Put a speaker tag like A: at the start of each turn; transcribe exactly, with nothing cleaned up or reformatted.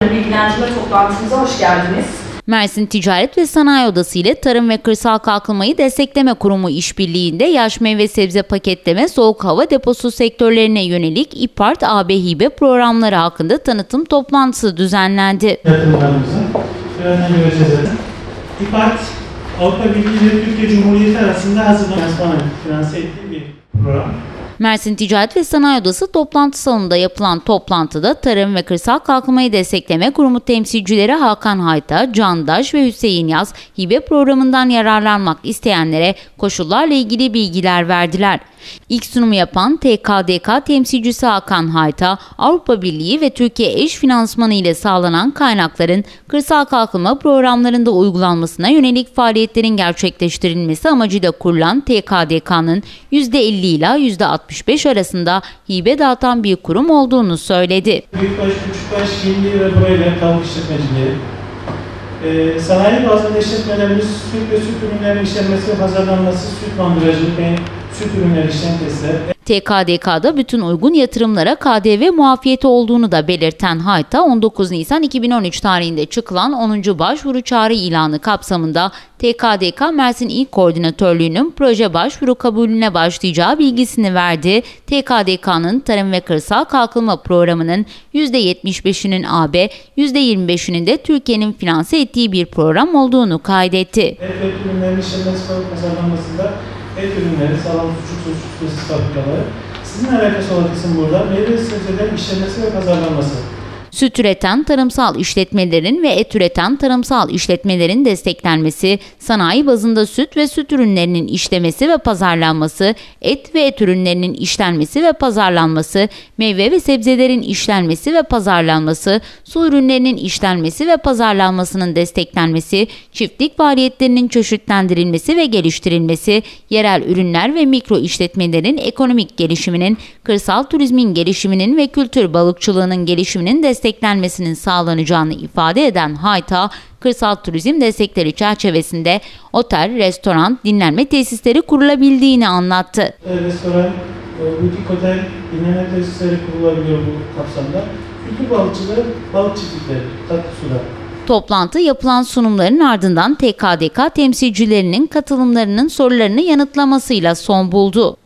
A: Bilgilendirme toplantımıza hoş geldiniz.
B: Mersin Ticaret ve Sanayi Odası ile Tarım ve Kırsal Kalkınmayı Destekleme Kurumu işbirliğinde yaş meyve sebze paketleme, soğuk hava deposu sektörlerine yönelik İPART A B Hibe programları hakkında tanıtım toplantısı düzenlendi.
C: Yatırımlarımızın önemli ölçüleri. İPART, Avrupa Birliği ve Türkiye Cumhuriyeti arasında hazırlanan finanse ettiği bir program.
B: Mersin Ticaret ve Sanayi Odası toplantı salonunda yapılan toplantıda Tarım ve Kırsal Kalkınmayı Destekleme Kurumu temsilcileri Hakan Hayta, Candaş ve Hüseyin Yaz, hibe programından yararlanmak isteyenlere koşullarla ilgili bilgiler verdiler. İlk sunumu yapan T K D K temsilcisi Hakan Hayta, Avrupa Birliği ve Türkiye eş finansmanı ile sağlanan kaynakların kırsal kalkınma programlarında uygulanmasına yönelik faaliyetlerin gerçekleştirilmesi amacıyla kurulan T K D K'nın yüzde elli ila yüzde altmış beş arasında hibe dağıtan bir kurum olduğunu söyledi.
C: Büyükbaş, küçükbaş, hindi ve broiler tavuk işletmecileri, Ee, sanayi bazında işletmelerimiz süt ve süt ürünlerinin işlenmesi ve pazarlanması, süt mandıracılık ve süt ürünleri işlem tesisler.
B: T K D K'da bütün uygun yatırımlara K D V muafiyeti olduğunu da belirten Hayta, on dokuz Nisan iki bin on üç tarihinde çıkılan onuncu başvuru çağrı ilanı kapsamında T K D K Mersin İl Koordinatörlüğü'nün proje başvuru kabulüne başlayacağı bilgisini verdi. T K D K'nın Tarım ve Kırsal Kalkınma Programı'nın yüzde yetmiş beşinin A B, yüzde yirmi beşinin de Türkiye'nin finanse ettiği bir program olduğunu kaydetti.
C: Et ve ürünlerin işlenmesi ve pazarlanmasında et ürünleri, sağlam sucuk, sucuk fabrikaları. Sizin alakası olan kısım burada meyve sebzelerin işlenmesi ve pazarlanması.
B: Süt üreten tarımsal işletmelerin ve et üreten tarımsal işletmelerin desteklenmesi, sanayi bazında süt ve süt ürünlerinin işlemesi ve pazarlanması, et ve et ürünlerinin işlenmesi ve pazarlanması, meyve ve sebzelerin işlenmesi ve pazarlanması, su ürünlerinin işlenmesi ve pazarlanmasının desteklenmesi, çiftlik faaliyetlerinin çeşitlendirilmesi ve geliştirilmesi, yerel ürünler ve mikro işletmelerin ekonomik gelişiminin, kırsal turizmin gelişiminin ve kültür balıkçılığının gelişiminin desteklenmesi, desteklenmesinin sağlanacağını ifade eden Hayta, kırsal turizm destekleri çerçevesinde otel, restoran, dinlenme tesisleri kurulabildiğini anlattı.
C: Restoran, butik otel, dinlenme tesisleri kurulabiliyor bu kapsamda. Kültür balıkçılığı, balık çiftlikleri, tatlı sular.
B: Toplantı yapılan sunumların ardından T K D K temsilcilerinin katılımlarının sorularını yanıtlamasıyla son buldu.